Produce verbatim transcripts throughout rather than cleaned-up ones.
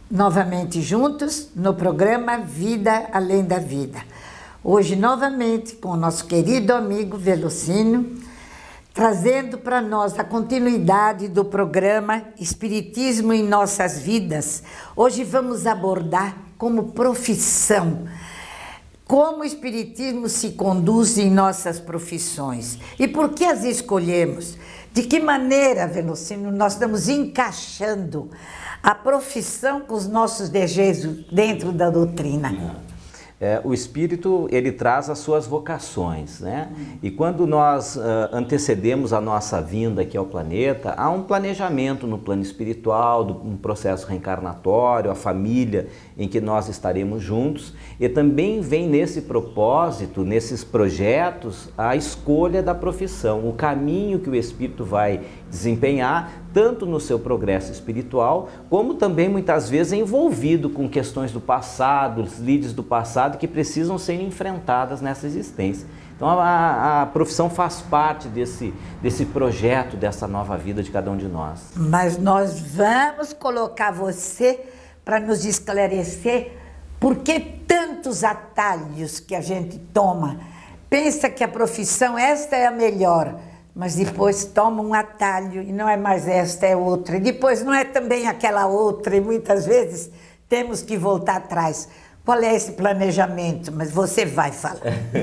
novamente juntos no programa Vida Além da Vida. Hoje, novamente, com o nosso querido amigo Velocínio, trazendo para nós a continuidade do programa Espiritismo em Nossas Vidas. Hoje vamos abordar como profissão, como o Espiritismo se conduz em nossas profissões e por que as escolhemos. De que maneira, Velocínio, nós estamos encaixando a profissão com os nossos desejos dentro da doutrina? É, o Espírito, ele traz as suas vocações, né? E quando nós uh, antecedemos a nossa vinda aqui ao planeta, há um planejamento no plano espiritual, do, um processo reencarnatório, a família em que nós estaremos juntos, e também vem nesse propósito, nesses projetos, a escolha da profissão, o caminho que o Espírito vai desempenhar, tanto no seu progresso espiritual, como também muitas vezes envolvido com questões do passado, os lides do passado que precisam ser enfrentadas nessa existência. Então a, a profissão faz parte desse, desse projeto, dessa nova vida de cada um de nós. Mas nós vamos colocar você para nos esclarecer por que tantos atalhos que a gente toma. Pensa que a profissão, esta é a melhor, mas depois toma um atalho e não é mais esta, é outra. E depois não é também aquela outra e muitas vezes temos que voltar atrás. Qual é esse planejamento? Mas você vai falar.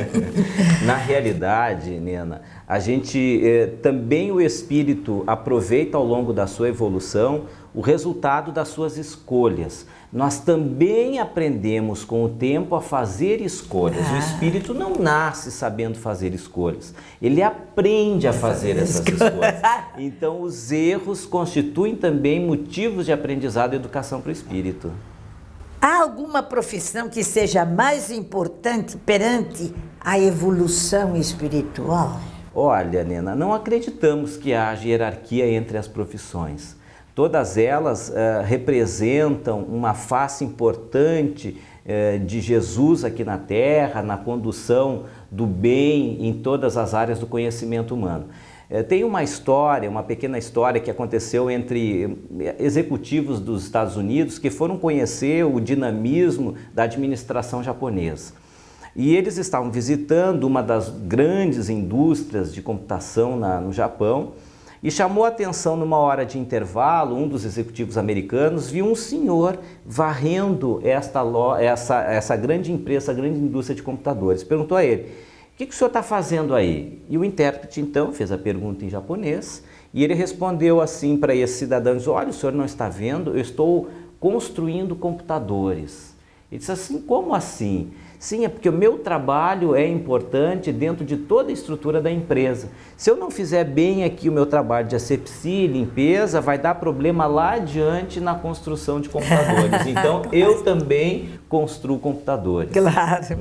Na realidade, Nena, a gente eh, também o Espírito aproveita ao longo da sua evolução o resultado das suas escolhas. Nós também aprendemos com o tempo a fazer escolhas. Ah. O Espírito não nasce sabendo fazer escolhas. Ele aprende a fazer essas escolhas. Então os erros constituem também motivos de aprendizado e educação para o Espírito. Há alguma profissão que seja mais importante perante a evolução espiritual? Olha, Nena, não acreditamos que haja hierarquia entre as profissões. Todas elas uh, representam uma face importante uh, de Jesus aqui na Terra, na condução do bem em todas as áreas do conhecimento humano. Uh, tem uma história, uma pequena história que aconteceu entre executivos dos Estados Unidos que foram conhecer o dinamismo da administração japonesa. E eles estavam visitando uma das grandes indústrias de computação na, no Japão. E chamou a atenção numa hora de intervalo, um dos executivos americanos viu um senhor varrendo esta, essa, essa grande empresa, essa grande indústria de computadores. Perguntou a ele, o que, que o senhor está fazendo aí? E o intérprete então fez a pergunta em japonês e ele respondeu assim para esse cidadão, olha, o senhor não está vendo? Eu estou construindo computadores. Ele disse assim, como assim? Sim, é porque o meu trabalho é importante dentro de toda a estrutura da empresa. Se eu não fizer bem aqui o meu trabalho de asepsia e limpeza, vai dar problema lá adiante na construção de computadores. Então, eu também construo computadores. Claro.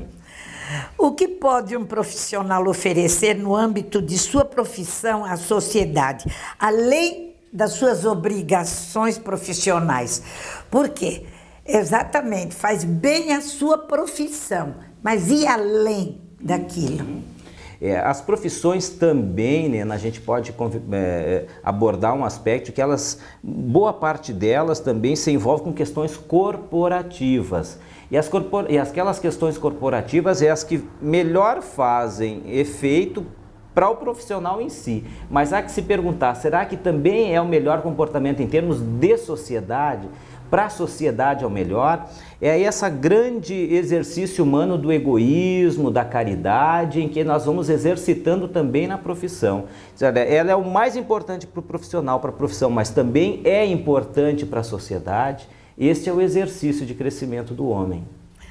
O que pode um profissional oferecer no âmbito de sua profissão à sociedade, além das suas obrigações profissionais? Por quê? Exatamente, faz bem a sua profissão, mas e além daquilo? É, as profissões também, né, a gente pode é, abordar um aspecto que elas, boa parte delas também se envolve com questões corporativas. E, as corpor e aquelas questões corporativas é as que melhor fazem efeito para o profissional em si. Mas há que se perguntar, será que também é o melhor comportamento em termos de sociedade? Para a sociedade ao melhor, é esse grande exercício humano do egoísmo, da caridade, em que nós vamos exercitando também na profissão. Ela é o mais importante para o profissional, para a profissão, mas também é importante para a sociedade. Este é o exercício de crescimento do homem.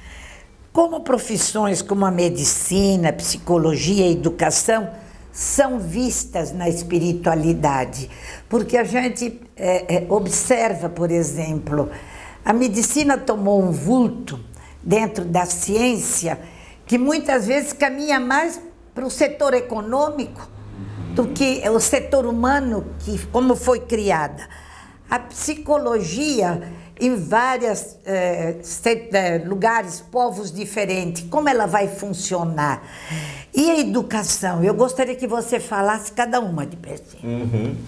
Como profissões como a medicina, a psicologia e a educação são vistas na espiritualidade? Porque a gente é, é, observa, por exemplo, a medicina tomou um vulto dentro da ciência que muitas vezes caminha mais para o setor econômico do que o setor humano, que, como foi criada. A psicologia, em vários é, lugares, povos diferentes, como ela vai funcionar? E a educação? Eu gostaria que você falasse cada uma de perto. Uhum.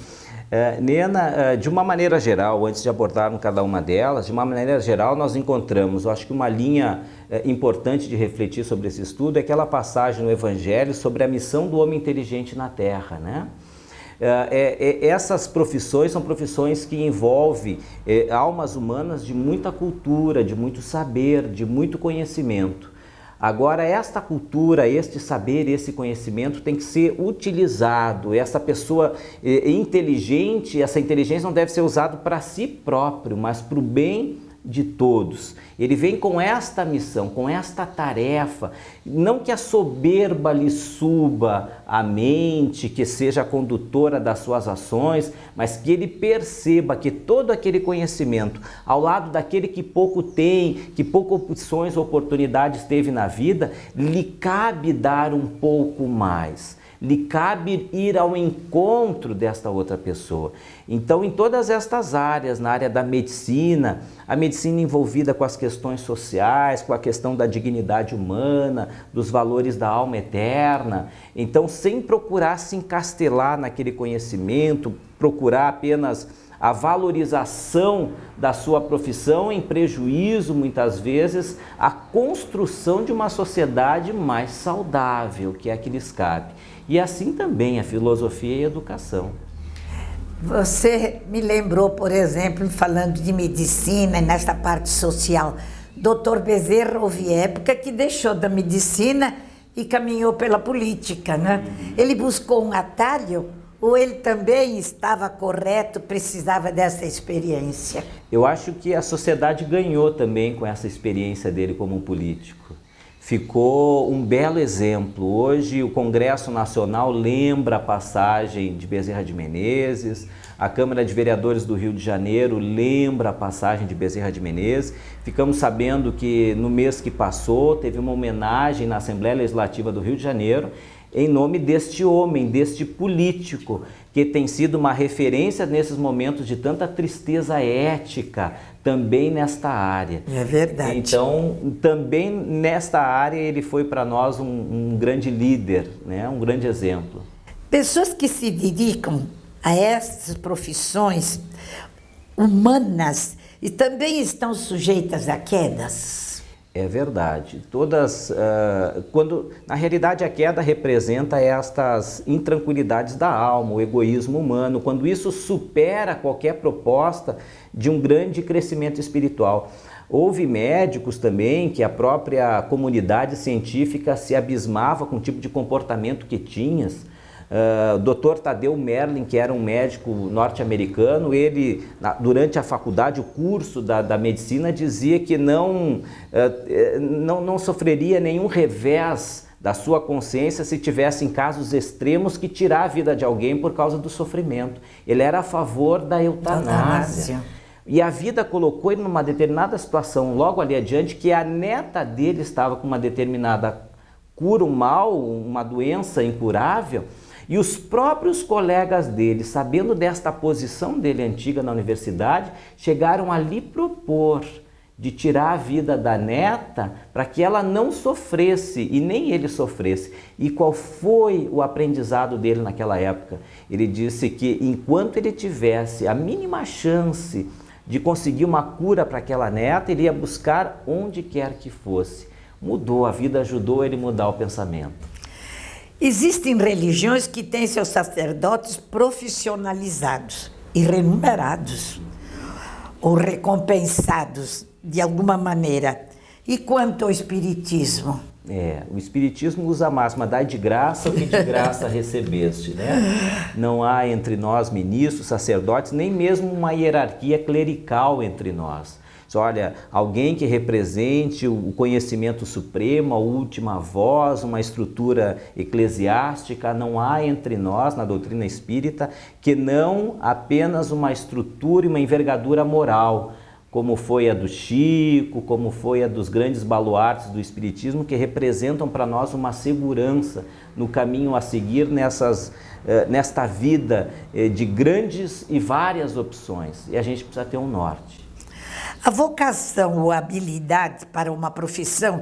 Uh, Nena, uh, de uma maneira geral, antes de abordarmos cada uma delas, de uma maneira geral nós encontramos, eu acho que uma linha uh, importante de refletir sobre esse estudo é aquela passagem no Evangelho sobre a missão do homem inteligente na Terra, né? Uh, é, é, essas profissões são profissões que envolvem é, almas humanas de muita cultura, de muito saber, de muito conhecimento. Agora, esta cultura, este saber, esse conhecimento tem que ser utilizado. Essa pessoa é, inteligente, essa inteligência não deve ser usada para si próprio, mas para o bem de todos. Ele vem com esta missão, com esta tarefa, não que a soberba lhe suba à mente, que seja a condutora das suas ações, mas que ele perceba que todo aquele conhecimento, ao lado daquele que pouco tem, que poucas opções, oportunidades teve na vida, lhe cabe dar um pouco mais. Lhe cabe ir ao encontro desta outra pessoa. Então, em todas estas áreas, na área da medicina, a medicina envolvida com as questões sociais, com a questão da dignidade humana, dos valores da alma eterna, então, sem procurar se encastelar naquele conhecimento, procurar apenas a valorização da sua profissão em prejuízo, muitas vezes, a construção de uma sociedade mais saudável, que é a que lhes cabe. E assim também a filosofia e a educação. Você me lembrou, por exemplo, falando de medicina, nesta parte social, doutor Bezerra houve época que deixou da medicina e caminhou pela política, né? Ele buscou um atalho ou ele também estava correto, precisava dessa experiência? Eu acho que a sociedade ganhou também com essa experiência dele como político. Ficou um belo exemplo. Hoje o Congresso Nacional lembra a passagem de Bezerra de Menezes, a Câmara de Vereadores do Rio de Janeiro lembra a passagem de Bezerra de Menezes. Ficamos sabendo que no mês que passou teve uma homenagem na Assembleia Legislativa do Rio de Janeiro em nome deste homem, deste político, que tem sido uma referência nesses momentos de tanta tristeza ética, também nesta área. É verdade. Então, também nesta área ele foi para nós um, um grande líder, né? Um grande exemplo. Pessoas que se dedicam a essas profissões humanas e também estão sujeitas a quedas. É verdade. Todas, uh, quando na realidade a queda representa estas intranquilidades da alma, o egoísmo humano, quando isso supera qualquer proposta de um grande crescimento espiritual. Houve médicos também que a própria comunidade científica se abismava com o tipo de comportamento que tinhas. Uh, doutor Tadeu Merlin, que era um médico norte-americano, ele, na, durante a faculdade, o curso da, da medicina, dizia que não, uh, não, não sofreria nenhum revés da sua consciência se tivessem casos extremos que tirar a vida de alguém por causa do sofrimento. Ele era a favor da eutanásia. E a vida colocou ele numa determinada situação, logo ali adiante, que a neta dele estava com uma determinada cura, um mal, uma doença incurável. E os próprios colegas dele, sabendo desta posição dele antiga na universidade, chegaram a lhe propor de tirar a vida da neta para que ela não sofresse e nem ele sofresse. E qual foi o aprendizado dele naquela época? Ele disse que enquanto ele tivesse a mínima chance de conseguir uma cura para aquela neta, ele ia buscar onde quer que fosse. Mudou, a vida ajudou ele a mudar o pensamento. Existem religiões que têm seus sacerdotes profissionalizados e remunerados ou recompensados de alguma maneira. E quanto ao espiritismo? É, o espiritismo usa a máxima, dai de graça o que de graça recebeste, né? Não há entre nós ministros, sacerdotes, nem mesmo uma hierarquia clerical entre nós. Olha, alguém que represente o conhecimento supremo, a última voz, uma estrutura eclesiástica, não há entre nós, na doutrina espírita, que não apenas uma estrutura e uma envergadura moral, como foi a do Chico, como foi a dos grandes baluartes do espiritismo, que representam para nós uma segurança no caminho a seguir nessas, nesta vida de grandes e várias opções. E a gente precisa ter um norte. A vocação ou habilidade para uma profissão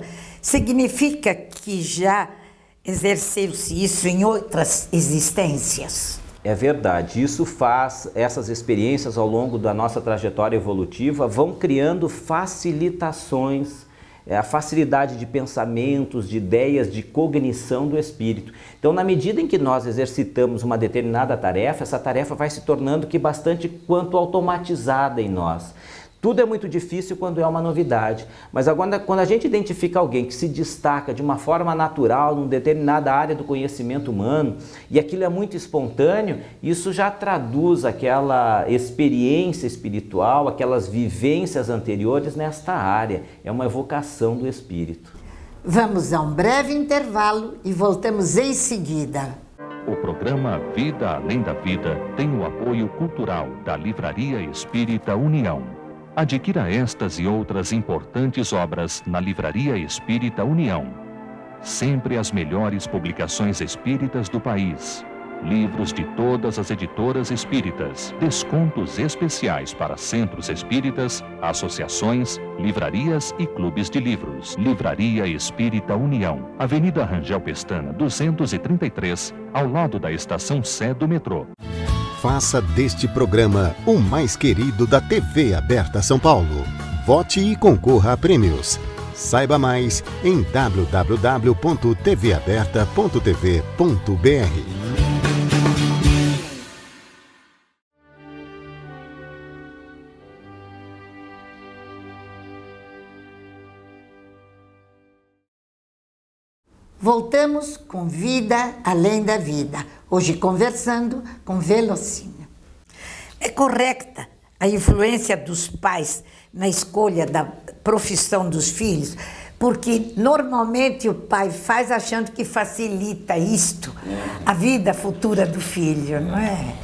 significa que já exerceu-se isso em outras existências? É verdade, isso faz, essas experiências ao longo da nossa trajetória evolutiva vão criando facilitações, é, a facilidade de pensamentos, de ideias, de cognição do espírito. Então, na medida em que nós exercitamos uma determinada tarefa, essa tarefa vai se tornando que bastante quanto automatizada em nós. Tudo é muito difícil quando é uma novidade, mas agora, quando a gente identifica alguém que se destaca de uma forma natural numa determinada área do conhecimento humano e aquilo é muito espontâneo, isso já traduz aquela experiência espiritual, aquelas vivências anteriores nesta área. É uma evocação do espírito. Vamos a um breve intervalo e voltamos em seguida. O programa Vida Além da Vida tem o apoio cultural da Livraria Espírita União. Adquira estas e outras importantes obras na Livraria Espírita União. Sempre as melhores publicações espíritas do país. Livros de todas as editoras espíritas. Descontos especiais para centros espíritas, associações, livrarias e clubes de livros. Livraria Espírita União. Avenida Rangel Pestana, duzentos e trinta e três, ao lado da Estação Sé do metrô. Faça deste programa o mais querido da T V Aberta São Paulo. Vote e concorra a prêmios. Saiba mais em w w w ponto t v aberta ponto t v ponto b r. Voltamos com Vida Além da Vida, hoje conversando com Velocínio. É correta a influência dos pais na escolha da profissão dos filhos, porque normalmente o pai faz achando que facilita isto, a vida futura do filho, não é?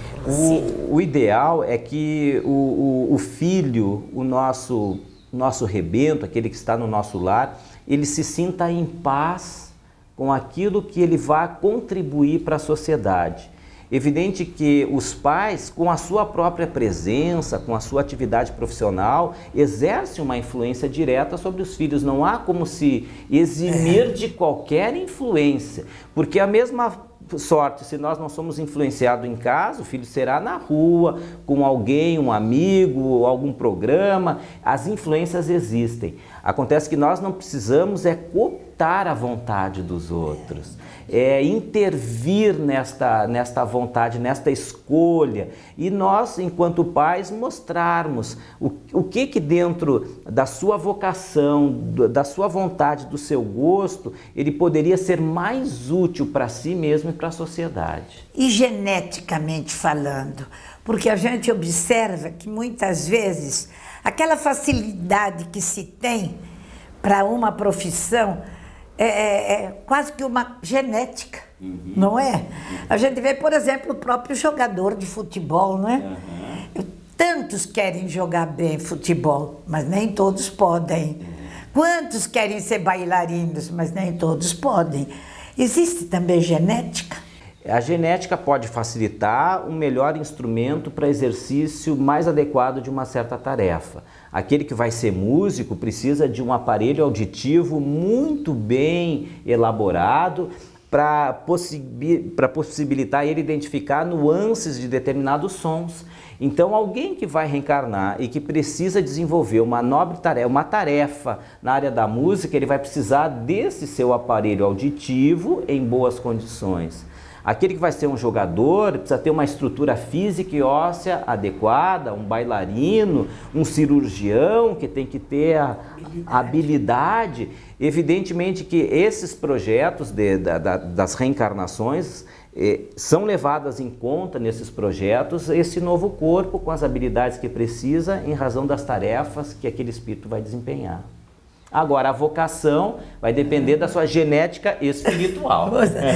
O, o ideal é que o, o, o filho, o nosso, nosso rebento, aquele que está no nosso lar, ele se sinta em paz com aquilo que ele vai contribuir para a sociedade. Evidente que os pais, com a sua própria presença, com a sua atividade profissional, exercem uma influência direta sobre os filhos. Não há como se eximir de qualquer influência, porque a mesma sorte, se nós não somos influenciados em casa, o filho será na rua, com alguém, um amigo, algum programa. As influências existem. Acontece que nós não precisamos é cooptar a vontade dos outros, é intervir nesta, nesta vontade, nesta escolha. E nós, enquanto pais, mostrarmos o, o que que dentro da sua vocação, da sua vontade, do seu gosto, ele poderia ser mais útil para si mesmo e para a sociedade. E geneticamente falando, porque a gente observa que muitas vezes aquela facilidade que se tem para uma profissão é, é, é quase que uma genética, uhum. não é? A gente vê, por exemplo, o próprio jogador de futebol, não é? Uhum. Tantos querem jogar bem futebol, mas nem todos podem. Uhum. Quantos querem ser bailarinos, mas nem todos podem. Existe também genética? A genética pode facilitar um melhor instrumento para exercício mais adequado de uma certa tarefa. Aquele que vai ser músico precisa de um aparelho auditivo muito bem elaborado para possibi- para possibilitar ele identificar nuances de determinados sons. Então, alguém que vai reencarnar e que precisa desenvolver uma nobre tarefa, uma tarefa na área da música, ele vai precisar desse seu aparelho auditivo em boas condições. Aquele que vai ser um jogador precisa ter uma estrutura física e óssea adequada, um bailarino, um cirurgião que tem que ter a habilidade. A habilidade. Evidentemente que esses projetos de, da, da, das reencarnações eh, são levadas em conta nesses projetos esse novo corpo com as habilidades que precisa em razão das tarefas que aquele espírito vai desempenhar. Agora, a vocação vai depender da sua genética espiritual.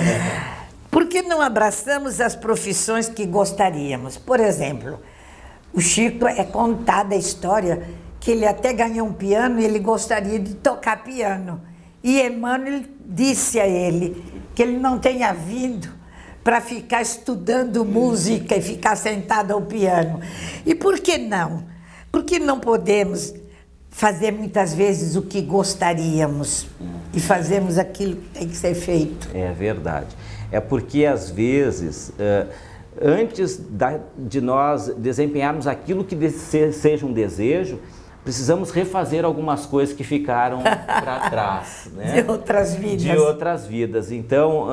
Por que não abraçamos as profissões que gostaríamos? Por exemplo, o Chico é contada a história que ele até ganhou um piano e ele gostaria de tocar piano. E Emmanuel disse a ele que ele não tenha vindo para ficar estudando música e ficar sentado ao piano. E por que não? Por que não podemos fazer muitas vezes o que gostaríamos e fazemos aquilo que tem que ser feito? É verdade. É porque, às vezes, uh, antes da, de nós desempenharmos aquilo que seja um desejo, precisamos refazer algumas coisas que ficaram para trás, né? De outras vidas. De outras vidas. Então,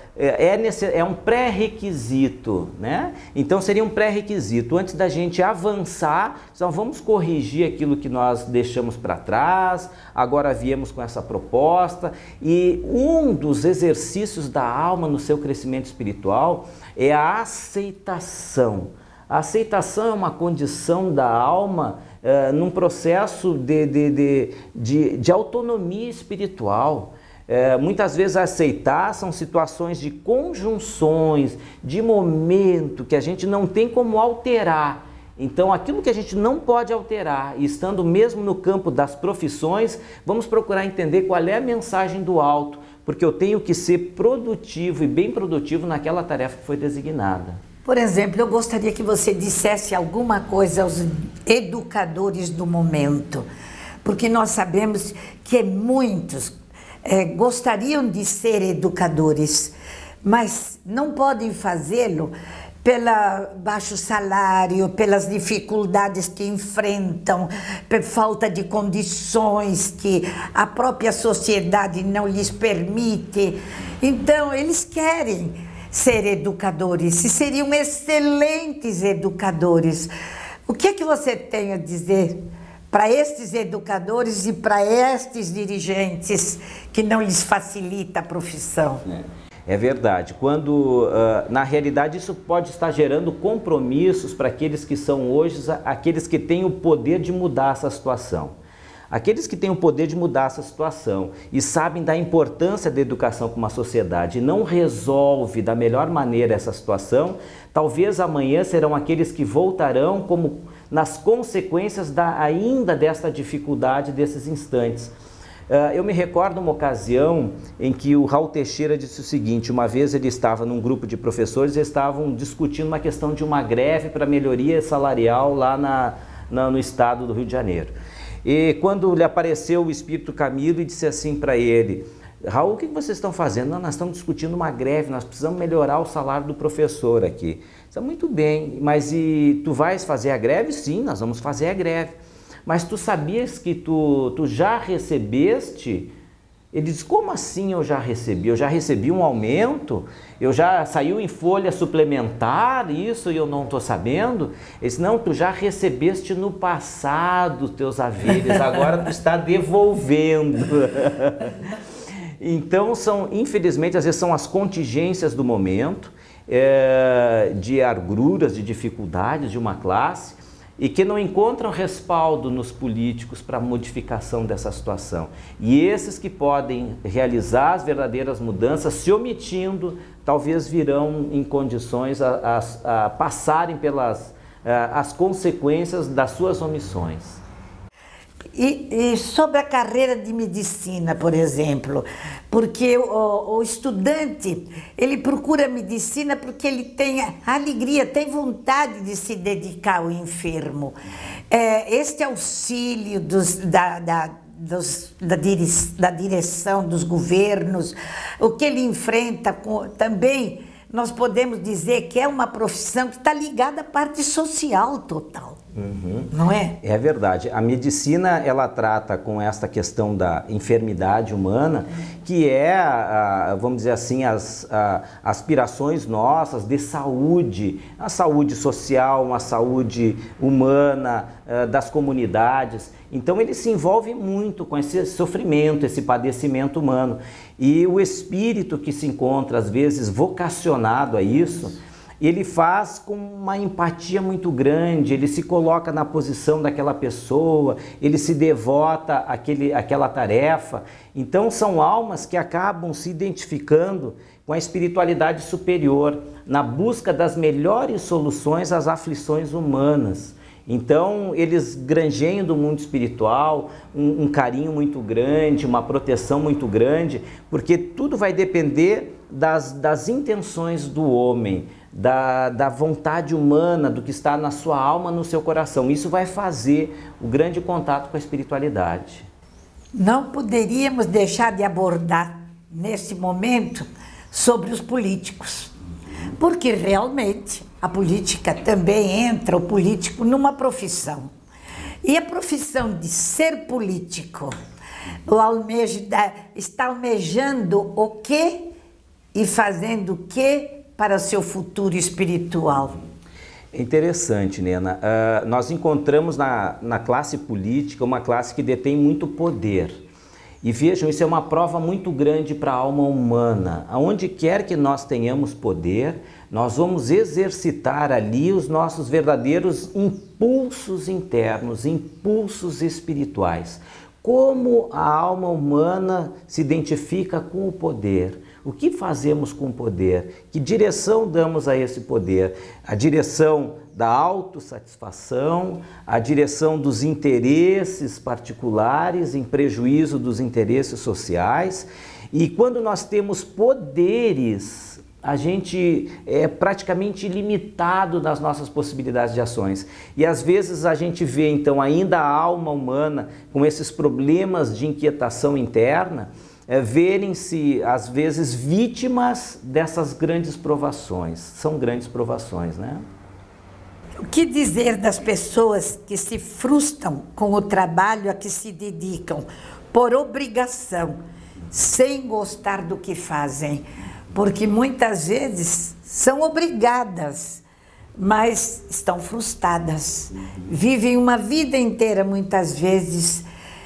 é, nesse, é um pré-requisito, né? Então, seria um pré-requisito. Antes da gente avançar, então, vamos corrigir aquilo que nós deixamos para trás, agora viemos com essa proposta. E um dos exercícios da alma no seu crescimento espiritual é a aceitação. A aceitação é uma condição da alma Uh, num processo de, de, de, de, de autonomia espiritual. Uh, muitas vezes aceitar são situações de conjunções, de momento que a gente não tem como alterar. Então, aquilo que a gente não pode alterar, e estando mesmo no campo das profissões, vamos procurar entender qual é a mensagem do alto, porque eu tenho que ser produtivo e bem produtivo naquela tarefa que foi designada. Por exemplo, eu gostaria que você dissesse alguma coisa aos educadores do momento, porque nós sabemos que muitos é, gostariam de ser educadores, mas não podem fazê-lo pelo baixo salário, pelas dificuldades que enfrentam, por falta de condições que a própria sociedade não lhes permite. Então, eles querem ser educadores, e seriam excelentes educadores. O que é que você tem a dizer para estes educadores e para estes dirigentes que não lhes facilita a profissão? É, é verdade. Quando, uh, na realidade, isso pode estar gerando compromissos para aqueles que são hoje, aqueles que têm o poder de mudar essa situação. Aqueles que têm o poder de mudar essa situação e sabem da importância da educação para uma sociedade e não resolve da melhor maneira essa situação, talvez amanhã serão aqueles que voltarão como nas consequências da, ainda desta dificuldade desses instantes. Uh, eu me recordo uma ocasião em que o Raul Teixeira disse o seguinte: uma vez ele estava num grupo de professores e estavam discutindo uma questão de uma greve para melhoria salarial lá na, na, no estado do Rio de Janeiro. E quando lhe apareceu o Espírito Camilo e disse assim para ele: Raul, o que vocês estão fazendo? Não, nós estamos discutindo uma greve, nós precisamos melhorar o salário do professor aqui. Está muito bem, mas e tu vais fazer a greve? Sim, nós vamos fazer a greve. Mas tu sabias que tu, tu já recebeste? Ele diz: como assim eu já recebi? Eu já recebi um aumento? Eu já saiu em folha suplementar isso e eu não estou sabendo? Ele disse: não, tu já recebeste no passado os teus haveres, agora tu está devolvendo. Então, são, infelizmente, às vezes são as contingências do momento, é, de agruras, de dificuldades de uma classe, e que não encontram respaldo nos políticos para a modificação dessa situação. E esses que podem realizar as verdadeiras mudanças, se omitindo, talvez virão em condições a, a, a passarem pelas a, as consequências das suas omissões. E, e sobre a carreira de medicina, por exemplo, porque o, o estudante, ele procura medicina porque ele tem alegria, tem vontade de se dedicar ao enfermo. É, este auxílio dos, da, da, dos, da, dire, da direção dos governos, o que ele enfrenta com, também, nós podemos dizer que é uma profissão que está ligada à parte social total. Uhum. Não é? É verdade. A medicina, ela trata com esta questão da enfermidade humana, que é, a, vamos dizer assim, as a, aspirações nossas de saúde, a saúde social, uma saúde humana, a, das comunidades. Então ele se envolve muito com esse sofrimento, esse padecimento humano. E o espírito que se encontra, às vezes, vocacionado a isso, ele faz com uma empatia muito grande, ele se coloca na posição daquela pessoa, ele se devota àquele, àquela tarefa. Então são almas que acabam se identificando com a espiritualidade superior, na busca das melhores soluções às aflições humanas. Então eles granjeiam do mundo espiritual um, um carinho muito grande, uma proteção muito grande, porque tudo vai depender das, das intenções do homem, Da, da vontade humana, do que está na sua alma, no seu coração. Isso vai fazer o grande contato com a espiritualidade. Não poderíamos deixar de abordar, nesse momento, sobre os políticos. Porque realmente a política também entra, o político, numa profissão. E a profissão de ser político, o almeja, está almejando o quê e fazendo o quê para o seu futuro espiritual? É interessante, Nena. Uh, nós encontramos na, na classe política uma classe que detém muito poder. E vejam, isso é uma prova muito grande para a alma humana. Aonde quer que nós tenhamos poder, nós vamos exercitar ali os nossos verdadeiros impulsos internos, impulsos espirituais. Como a alma humana se identifica com o poder? O que fazemos com o poder? Que direção damos a esse poder? A direção da autossatisfação, a direção dos interesses particulares em prejuízo dos interesses sociais. E quando nós temos poderes, a gente é praticamente ilimitado nas nossas possibilidades de ações. E às vezes a gente vê então ainda a alma humana com esses problemas de inquietação interna, é, verem-se às vezes vítimas dessas grandes provações. São grandes provações, né? O que dizer das pessoas que se frustram com o trabalho a que se dedicam por obrigação, sem gostar do que fazem? Porque muitas vezes são obrigadas, mas estão frustradas. Vivem uma vida inteira, muitas vezes,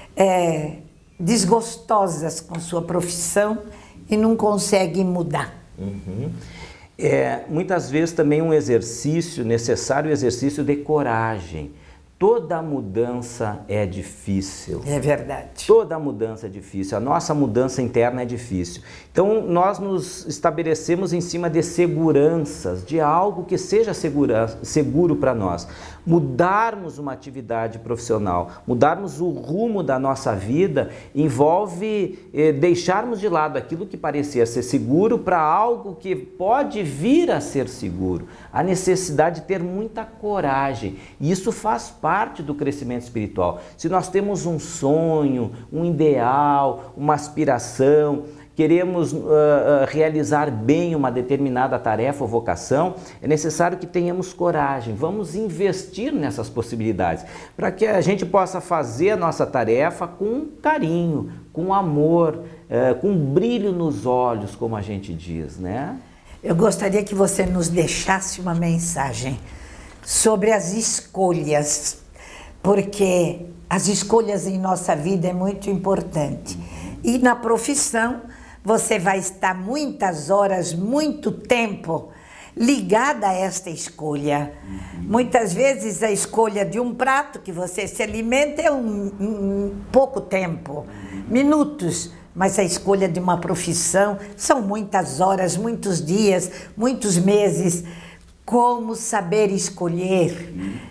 é, desgostosas com sua profissão e não conseguem mudar. Uhum. É, muitas vezes também um exercício, necessário exercício de coragem. Toda mudança é difícil. É verdade. Toda mudança é difícil. A nossa mudança interna é difícil. Então, nós nos estabelecemos em cima de seguranças, de algo que seja segura, seguro para nós. Mudarmos uma atividade profissional, mudarmos o rumo da nossa vida, envolve eh, deixarmos de lado aquilo que parecia ser seguro para algo que pode vir a ser seguro. A necessidade de ter muita coragem. E isso faz parte do crescimento espiritual. Se nós temos um sonho, um ideal, uma aspiração, queremos uh, uh, realizar bem uma determinada tarefa ou vocação, é necessário que tenhamos coragem. Vamos investir nessas possibilidades, para que a gente possa fazer a nossa tarefa com carinho, com amor, uh, com brilho nos olhos, como a gente diz, né? Eu gostaria que você nos deixasse uma mensagem sobre as escolhas, porque as escolhas em nossa vida é muito importante. E na profissão, você vai estar muitas horas, muito tempo ligada a esta escolha. Muitas vezes a escolha de um prato que você se alimenta é um, um pouco tempo, minutos, mas a escolha de uma profissão são muitas horas, muitos dias, muitos meses. Como saber escolher?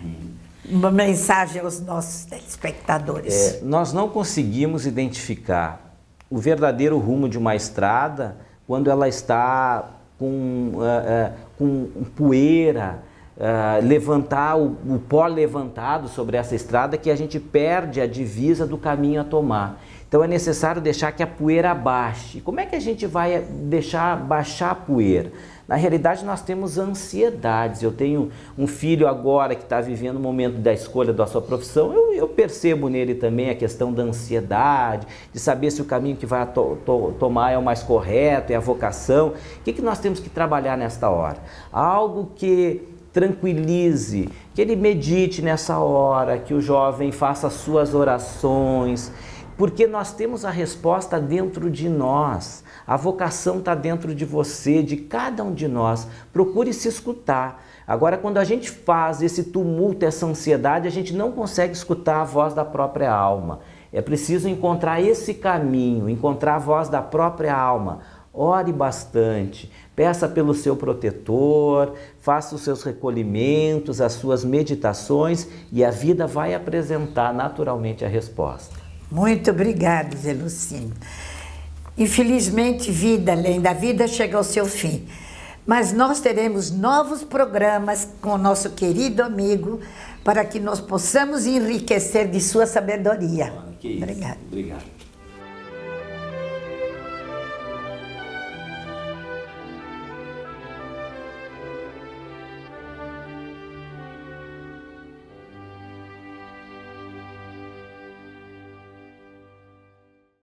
Uma mensagem aos nossos telespectadores. É, nós não conseguimos identificar o verdadeiro rumo de uma estrada quando ela está com, uh, uh, com poeira, uh, levantar o, o pó levantado sobre essa estrada, que a gente perde a divisa do caminho a tomar. Então é necessário deixar que a poeira baixe. Como é que a gente vai deixar baixar a poeira? Na realidade, nós temos ansiedades. Eu tenho um filho agora que está vivendo o momento da escolha da sua profissão. Eu, eu percebo nele também a questão da ansiedade, de saber se o caminho que vai to, to, tomar é o mais correto, é a vocação. O que, que nós temos que trabalhar nesta hora? Algo que tranquilize, que ele medite nessa hora, que o jovem faça as suas orações, porque nós temos a resposta dentro de nós. A vocação está dentro de você, de cada um de nós. Procure se escutar. Agora, quando a gente faz esse tumulto, essa ansiedade, a gente não consegue escutar a voz da própria alma. É preciso encontrar esse caminho, encontrar a voz da própria alma. Ore bastante, peça pelo seu protetor, faça os seus recolhimentos, as suas meditações, e a vida vai apresentar naturalmente a resposta. Muito obrigada, Zé Lucínio. Infelizmente, Vida Além da Vida chega ao seu fim. Mas nós teremos novos programas com o nosso querido amigo para que nós possamos enriquecer de sua sabedoria. Que isso. Obrigada. Obrigado.